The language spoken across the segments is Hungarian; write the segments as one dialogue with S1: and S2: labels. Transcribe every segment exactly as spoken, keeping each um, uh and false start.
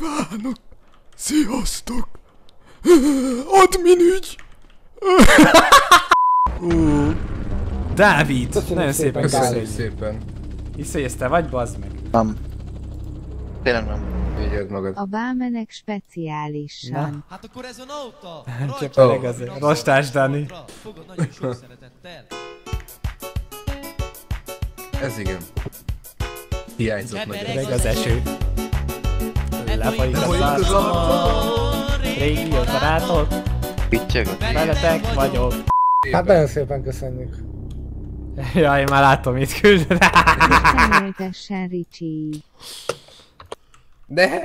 S1: kívánok! Sziasztok! Admin ügy! uh, Dávid!
S2: Köszönöm
S1: nagyon szépen köszönjük!
S2: szépen!
S1: Hisz, hogy ezt te vagy, bazd meg?
S3: Nem. Tényleg nem.
S2: Vigyázz magad.
S4: A bámenek speciálisan.
S5: Hát akkor ez a nauta!
S1: Csak elég azért. Rostás Dani.
S5: Fogod nagyon sok szeretettel.
S2: Ez igen. Hiányzott nagyon.
S1: Reg az eső. Lefolyik a szarszomor. Régi jó barátok.
S3: Pittyögök.
S1: Veletek vagyok.
S6: Hát nagyon szépen köszönjük.
S1: Jaj, én már látom, mit küld.
S4: Köszönöltessen Ricsi.
S2: De!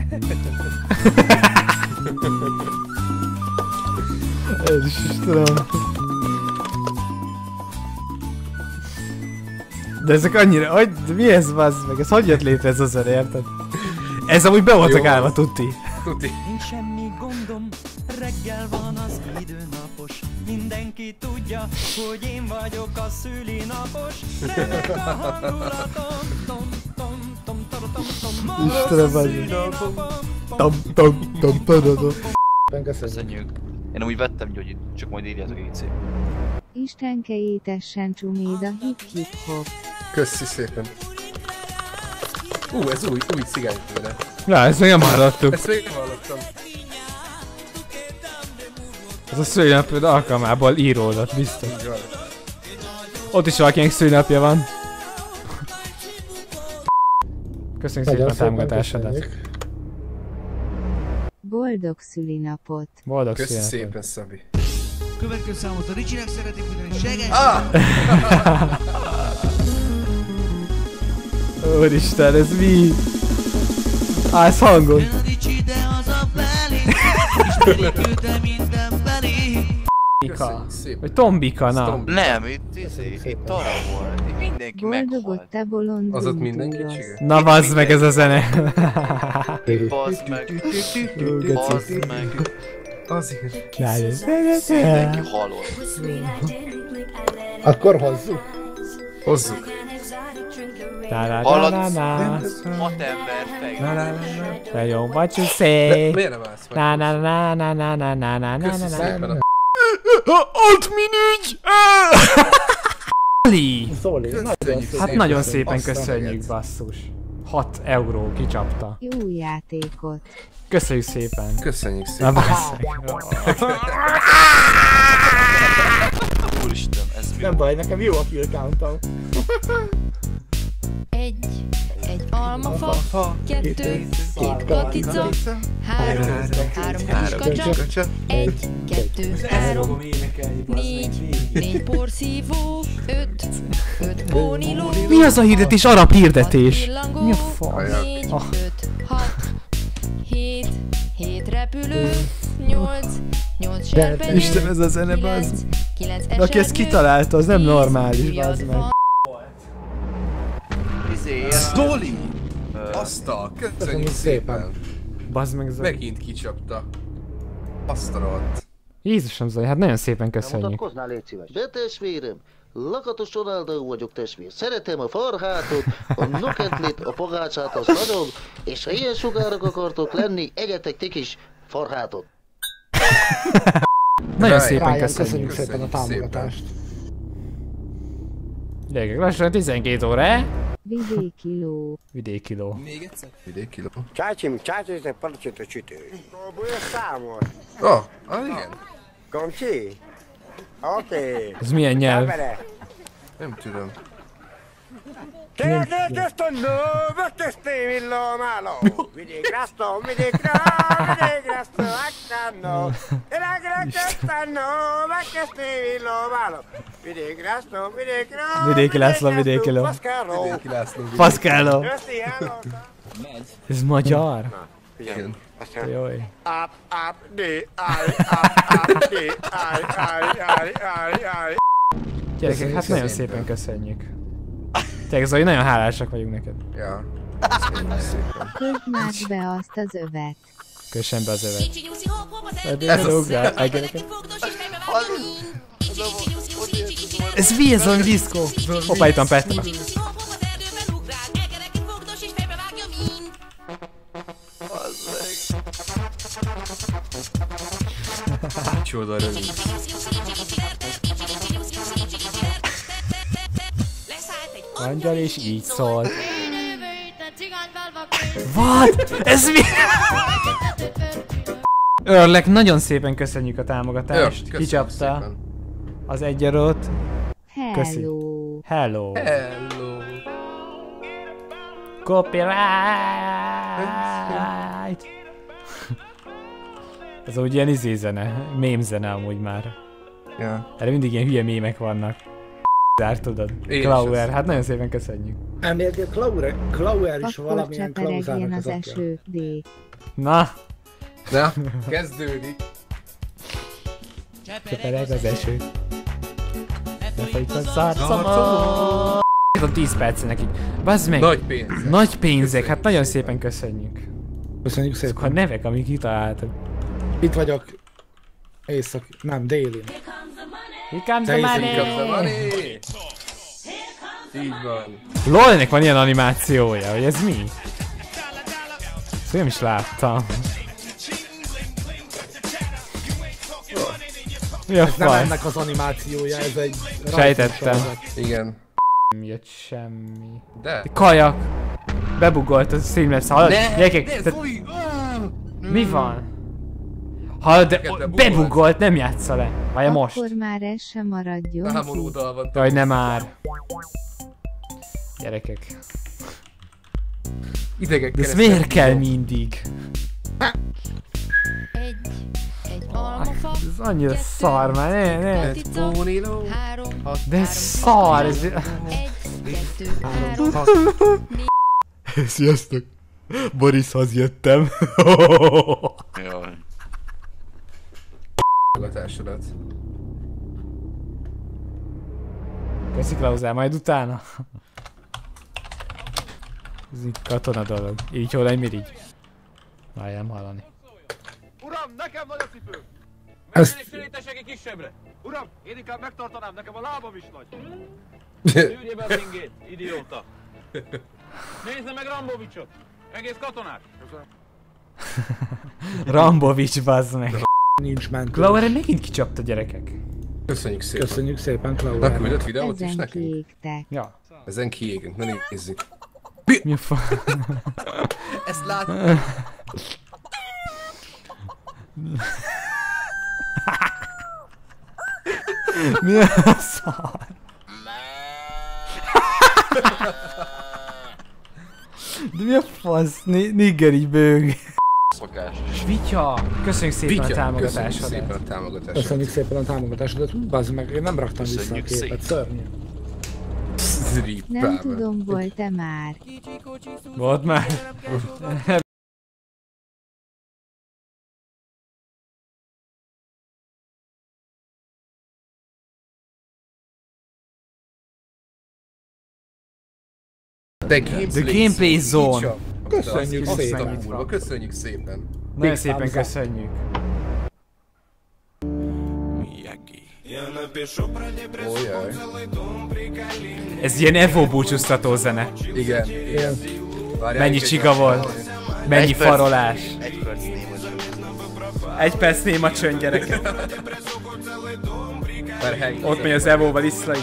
S1: Ez is tudom. De ezek annyira, hogy mi ez, bazd meg? Ez hogy jött létre ez az zene, érted? Ez amúgy be voltak állva, tuti.
S2: Tuti.
S5: Nincs semmi gondom, reggel van az időnapos. Mindenki tudja, hogy én vagyok a szülinapos. Remek a hangulatom, tom, tom, tom, tom, tom, tom.
S1: Istenem, bazd meg. Tom, tom, tom, tom, tom.
S3: Köszönjük. Én úgy vettem gyógyit, csak majd írjátok így szép.
S4: Istenke étessen csuméd a hip-hip-hop.
S2: Köszi szépen. Ú, uh, ez új, új cigány tőle.
S1: Ja, ezt még nem hallottuk.
S2: Ezt még nem hallottam.
S1: Ez a szülinapod alkalmából íródat, biztos.
S2: Így van.
S1: Ott is valakinek szülinapja van. Köszönjük szépen a támogatásodat.
S4: Boldog szülinapot.
S1: Boldog
S2: Köszi
S1: szülinapot.
S2: szépen, Szabi.
S5: Következő számot a Ricsinek szeretnék mondani, seges!
S2: Ah!
S1: Úristen, ez mi? Á, ez hangos.
S5: Jön a Ricsi, de az a belé, ismerik őt minden belé.
S1: Bika.
S2: Köszönjük szépen.
S1: Vagy Tombika, na.
S2: Tombi.
S3: Nem, itt, itt, itt arra volt. Itt mindenki
S4: Boldogot
S3: meghalt.
S4: te bolond.
S2: Az ott mindenki
S4: bútorosz.
S2: csiga?
S1: Na bazd meg ez a zene.
S3: Bazd meg. Bazd meg.
S2: Azért.
S3: Mindenki halott.
S6: Akkor hozzuk.
S2: Hozzuk.
S3: Hallod?
S1: Na
S3: Hat ember fej.
S1: na jó, what you
S2: De
S1: say?
S2: miért nem állsz meg?
S1: Na na na na na na na na na
S2: Köszi
S1: na
S2: szépen a...
S1: Admin ügy! Ali!
S6: Zoli, nagyon szépen.
S1: Hát nagyon
S6: köszönjük.
S1: szépen
S2: Aztán
S1: köszönjük,
S2: egyet.
S1: basszus. hat euró kicsapta.
S4: Jó játékot.
S1: Köszönjük szépen.
S2: Köszönjük
S1: Na
S2: szépen.
S1: basszeg.
S3: Úristen, ez mi?
S6: Nem baj, nekem jó a kill countom.
S7: Egy, egy almafa, kettő, két katica, három, három kiskacsa, egy, kettő, három, négy, négy porszívó, öt, öt póniló,
S1: Mi az a hirdetés? Arab hirdetés. Mi a fasz?
S7: négy,
S1: Ah.
S7: öt, hat, hét, hét repülő, nyolc, nyolc serpenyő,
S1: Isten, ez a zene, bazd.
S7: kilenc, kilenc
S1: De aki ezt
S7: esernyő,
S1: kitalálta, az nem
S7: tíz,
S1: normális, bazd meg.
S3: Izé,
S2: Zoli! Azt a... Köszönjük szépen.
S1: Bazd meg, Zoli.
S2: Megint kicsapta. Azt a rohadt.
S1: Jézusom, Zoli, hát nagyon szépen köszönjük.
S8: Mutatkoznál, légy szíves. De testvérem, Lakatos Ronaldo vagyok, testvér. Szeretem a farhátot, a nokentlit, a pogácsát, az nagyon, és ha ilyen sugárak akartok lenni, egyetek tik is farhátot.
S1: Nagyon
S2: Ryan,
S1: szépen
S6: Ryan,
S1: köszönjük.
S6: köszönjük szépen a
S2: Köszönjük
S6: támogatást.
S1: Gyerekek, lassan tizenkét óra, eh?
S4: Vidéki ló.
S1: Vidéki ló.
S2: Vidéki ló.
S9: Csácsim, csácsim, paracsot a csütő. Próbálja számol.
S2: Ó, oh, ah igen.
S9: Komcsi? Oké.
S1: Ez milyen nyelv?
S2: Nem tudom.
S9: Kérdezd ezt a nővet, ezt én villomáló. Vidékrászló, vidékrá, vidékrászló, akánó. Vidékrászló, megkezdé villomáló. Vidékrászló, vidékrá,
S1: Vidéki László, vidéki ló.
S9: Paszkáló.
S2: Vidéki László.
S1: Paszkáló.
S9: Köszi, hello.
S1: Ez magyar?
S2: Igen.
S1: Jaj.
S9: Up, up, di, áj, up, up, di, áj, áj, áj, áj, áj.
S1: Gyerekek, hát nagyon szépen köszönjük. Tényleg, Zoli, nagyon hálásak vagyunk neked.
S2: Ja. Köszönjük szépen.
S4: Közd már be azt az övet.
S1: Köszönj be az övet.
S2: Ez a
S1: Ez mi ez a diszkó? Hoppá, itt van Petra.
S3: Bazzeg.
S2: Micsoda remix.
S1: Angyal és így szól. What? Ez mi? Örlek, nagyon szépen köszönjük a támogatást.
S2: Ör,
S1: kicsapta az egy eurót. Köszi.
S4: Hello.
S1: Hello.
S2: Hello.
S1: Copyright. Ez úgy ilyen izé zene, mém zene amúgy már.
S2: Ja.
S1: Erre mindig ilyen hülye mémek vannak. Zár tudod.
S2: Én
S1: Klauer, hát nagyon szépen köszönjük.
S6: Elméletileg Klauer, Klauer is
S4: Akkor
S6: valamilyen
S4: cseperegjen
S6: Klauzárnak
S4: az
S6: az apja.
S4: eső, D.
S1: Na,
S2: Na, kezdődik.
S1: csepereg az eső. Ne folyik a szarcomon. Ez a tíz percenek így. Bazd meg.
S2: Nagy pénzek.
S1: Nagy pénzek, hát nagyon szépen köszönjük.
S6: Köszönjük
S1: Ezek a
S6: szépen.
S1: nevek, amik kitaláltak.
S6: Itt vagyok. Észak, nem, délin.
S1: Here comes
S6: Te
S1: the
S6: is
S1: money!
S2: Kapsz a money. Így van.
S1: LOL-nek van ilyen animációja, hogy ez mi? Ezt nem is láttam. Mi a
S6: Ez nem
S1: fasz?
S6: ennek az animációja, ez egy...
S1: Sejtettem.
S6: rajzfilm.
S2: Igen.
S1: Nem jött semmi.
S2: De.
S1: Kajak! Bebugolt a Streamlabs, hallod?
S2: Ne!
S1: Gyerekek,
S2: Ne,
S1: tehát-
S2: fúj!
S1: mi van? Hallod, de
S2: Bebugolt.
S1: bebugolt, nem játsza le. Várja most.
S4: Akkor már ez sem maradjon.
S2: Hámonódal van.
S1: Jaj, nem már. Gyerekek.
S2: Idegek
S1: De ez miért kell mindig?
S7: Egy, egy almafa,
S1: Ez annyira szar már, ne, ne.
S7: katica,
S2: Póniló.
S7: három,
S1: De ez szar, ez...
S7: egy, kettő, három,
S1: Sziasztok! Borishoz jöttem.
S3: Jaj.
S2: Hallgatásodat.
S1: Köszi Klauzál, majd utána. Ez így katona dolog. Így hol egy mirigy. Várjál, nem hallani.
S9: Uram, nekem nagy a cipőm!
S6: Ezt-
S9: Menjenek sűrítesek egy kisebbre! Uram, én inkább megtartanám, nekem a lábam is nagy! Ügyje be a ringét, idióta! Nézze meg Rambovicsot! Egész katonás! Köszönöm.
S1: Rambovics, bazd meg.
S6: Nincs mentő.
S1: Klauer megint kicsapta, gyerekek.
S2: Köszönjük szépen.
S6: Köszönjük szépen,
S2: Na,
S6: Klauer.
S2: küldött videót is
S4: Ezen
S2: nekünk?
S4: kiégtek.
S1: Ja.
S2: Ezen kiégünk, na nézzük.
S1: Mi a fa...
S2: Ezt látom.
S1: Mi a szar? De mi a fasz? Ni- Nigger így bőg.
S3: Szokás.
S1: Svitya! Köszönjük szépen
S2: Vitya,
S1: a
S2: köszönjük
S1: támogatásodat.
S2: szépen a támogatásodat.
S6: Köszönjük szépen a támogatásodat. Hú, bazd meg, én nem raktam vissza a
S3: Köszönjük
S6: képet,
S3: szépen.
S6: szörnyű.
S4: Nem tudom, volt-e már.
S1: Volt már.
S2: The Gameplay,
S1: The Gameplay Zone.
S2: Így csak.
S6: Köszönjük
S2: Azt
S6: szépen.
S2: a kurva, Köszönjük szépen.
S1: Nagyon
S6: Big
S1: szépen
S6: thumbs up.
S1: köszönjük.
S2: Ójaj.
S1: Ez ilyen Evo búcsúztató zene.
S2: Igen.
S6: Igen.
S2: Várjál,
S1: Mennyi
S2: egy
S1: csiga volt. Mennyi
S3: Egy perc.
S1: farolás.
S3: Egy perc néma csönd.
S1: Egy perc néma csönd, gyerekek.
S2: Per hely.
S1: Ott megy az Evo-val Iszlai.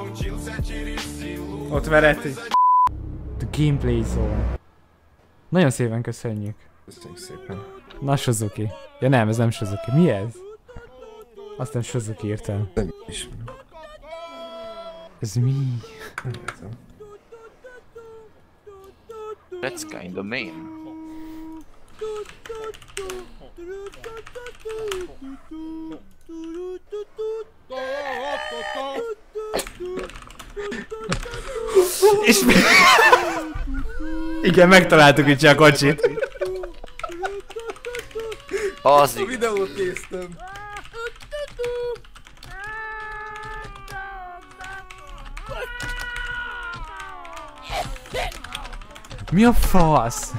S1: Ott vereti. The Gameplay Zone. Nagyon szépen köszönjük.
S2: Köszönjük szépen.
S1: Na, Suzuki. Ja nem, ez nem Suzuki. Mi ez? Azt nem Suzuki írtam.
S2: Nem is.
S1: Ez mi?
S3: That's kinda mean.
S1: És mi? Igen, megtaláltuk itt a kocsit.
S3: Az
S2: A
S3: igaz.
S2: videót néztem.
S1: Mi a fasz?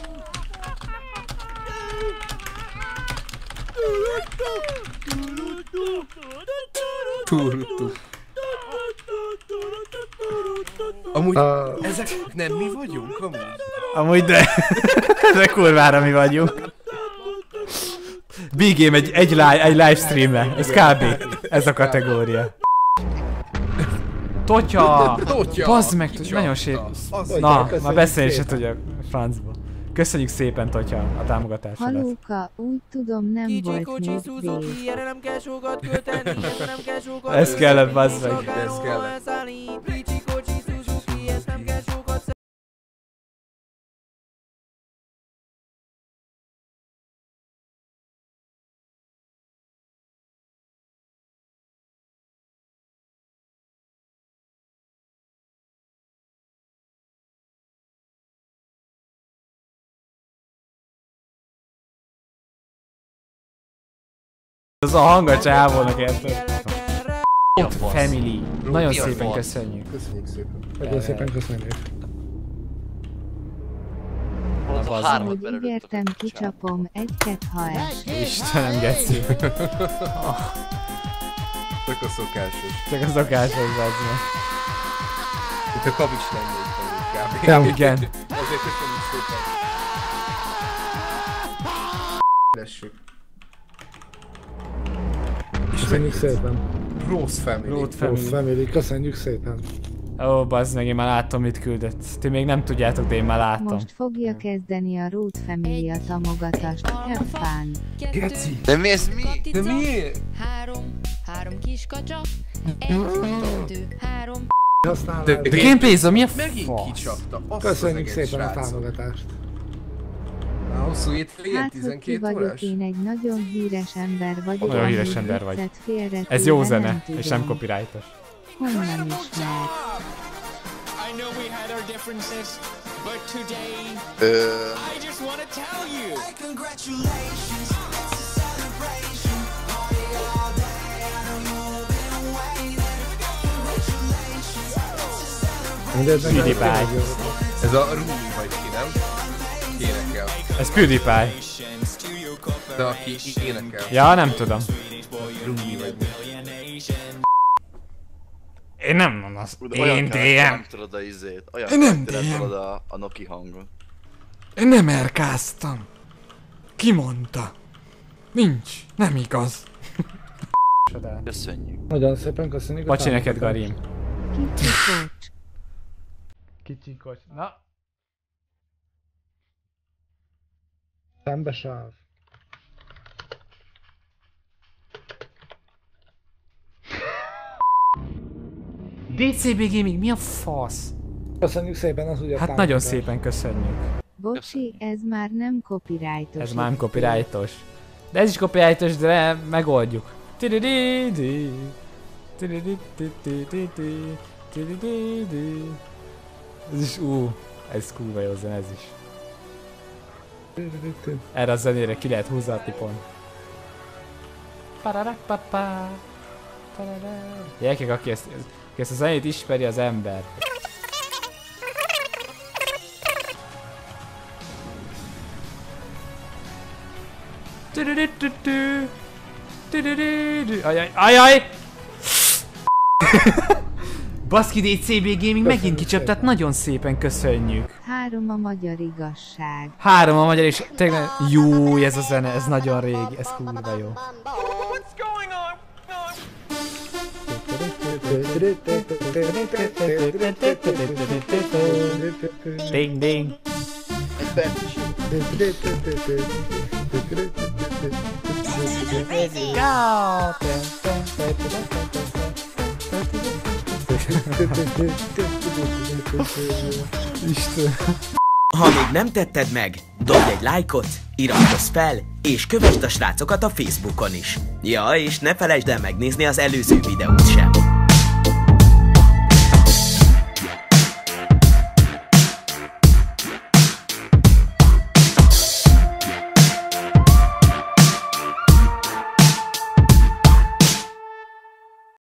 S2: Turutú. Amúgy
S6: Uh,
S2: ezek nem mi vagyunk amúgy?
S1: Amúgy de... de kurvára mi vagyunk. B-game egy, egy, live, egy livestreamre. Ez kb. Ez a kategória. Totya!
S2: Totya!
S1: Bazd meg,
S2: Kicsoda.
S1: nagyon sép.
S2: Az-
S1: Na, már beszélni se tudjak francba. Köszönjük szépen, Totya, a támogatásodat.
S4: Halóka, úgy tudom nem
S5: Kicsi
S4: volt
S5: kocsi
S4: még
S5: Suzuki,
S4: vég.
S5: erre nem kell sokat költeni, erre nem kell sokat
S1: Ez kellett, bazd meg.
S5: Csak
S2: Ez kellett.
S5: elszállít. Kicsi kocsi Suzuki, ezt nem kell sokat
S1: Az a hang a csávónak, érted?
S3: Mi a
S1: Ott
S3: fasz?
S1: family. Nagyon
S3: Mi a
S1: szépen
S3: fasz?
S1: köszönjük.
S2: Köszönjük szépen.
S6: Nagyon szépen köszönjük.
S3: Az a
S1: bazd
S3: három
S4: Hogy
S3: ember előtt
S4: ígértem,
S3: a
S4: kicsapom egy-két ha es.
S1: Istenem, geci.
S2: Tök a szokásos.
S1: Csak a szokásos, bazd meg.
S2: Itt a kavics lenne itt amúgy kb.
S6: Nem.
S1: Igen.
S2: Azért köszönjük szépen. Lessük.
S6: Köszönjük szépen.
S2: Rose Family.
S1: Road
S6: Rose
S1: family.
S6: Family, köszönjük szépen.
S1: Ó, bazd meg, én már látom, mit küldött. Ti még nem tudjátok, de én már láttam.
S4: Most fogja kezdeni a Root Family a támogatást. Have fun.
S2: Geci.
S3: De mi ez mi?
S2: De miért?
S7: Három, három kis kacsa, egy, kettő, három.
S6: Használod.
S2: De-
S1: De gameplay-zom, mi a
S2: Megint
S1: fasz?
S2: kicsapta. Azt
S6: Köszönjük
S2: az egész
S6: szépen a
S2: srácok.
S6: támogatást.
S2: A hosszú étvégén
S4: Hát, hogy ki
S2: tizenkét
S4: vagyok,
S2: órás?
S4: én egy nagyon híres ember vagyok.
S1: Nagyon híres
S4: amit
S1: ember vagy.
S4: viccet félretéve
S1: Ez jó
S4: nem
S1: zene,
S4: tudom.
S1: és nem copyrightos.
S4: Honnan ismer?
S5: I know we had our differences, but today
S3: Ö...
S5: I just want to tell you.
S6: Mindent
S1: PewDiePie.
S2: Ez a Rumi vagy ki, nem? Ki énekel.
S1: Ez PewDiePie.
S2: De aki énekel.
S1: Ja, nem tudom.
S2: Rumi vagy mi.
S1: Én nem mondom azt.
S3: Olyan
S1: Én
S3: kell,
S1: dé em.
S3: nem tudod a izét. Olyan
S1: Én nem
S3: kell,
S1: dé em.
S3: tudod a, a Noki hangot.
S1: Én nem erkáztam. Ki mondta? Nincs. Nem igaz.
S3: Köszönjük.
S6: Nagyon szépen köszönjük a
S1: Bocsi neked,
S6: támogatást.
S1: Garim.
S4: Kicsi kocs.
S1: Kicsi kocs. Na.
S6: Szembesáv.
S1: dé cé bé Gaming, mi a fasz?
S6: Köszönjük szépen az ugye
S1: Hát nagyon szépen köszönjük.
S4: Bocsi, ez már nem copyrightos.
S1: Ez már nem copyrightos. De ez is copyrightos, de megoldjuk. Tidididi. Tidididi. Tidididi. Ez is, ú, ez kurva jó zene, ez is. Erre a zenére ki lehet húzatni pont. Pararakpapá. Gyerekek, aki ezt, aki ezt a zenét ismeri, az ember. Ajaj, ajaj! Baszki, dé cé bé Gaming megint kicsaptát, nagyon szépen köszönjük.
S4: Három a magyar igazság.
S1: Három a magyar és tényleg jó ez a zene, ez nagyon régi, ez kurva jó.
S5: What's going on?
S1: Ding ding. Isten.
S10: Ha még nem tetted meg, dobj egy lájkot, iratkozz fel, és kövesd a srácokat a Facebookon is. Ja, és ne felejtsd el megnézni az előző videót sem.